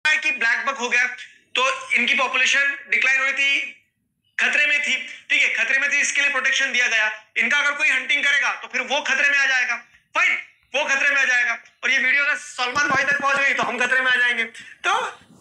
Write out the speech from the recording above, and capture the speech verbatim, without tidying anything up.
है कि black buck हो गया तो इनकी पॉपुलेशन डिक्लाइन हो रही थी, खतरे में थी, ठीक है, खतरे में थी, इसके लिए प्रोटेक्शन दिया गया। इनका अगर कोई हंटिंग करेगा तो फिर वो खतरे में आ जाएगा, फाइन, वो खतरे में आ जाएगा। और ये वीडियो अगर सलमान भाई तक पहुंच गई तो हम खतरे में आ जाएंगे। तो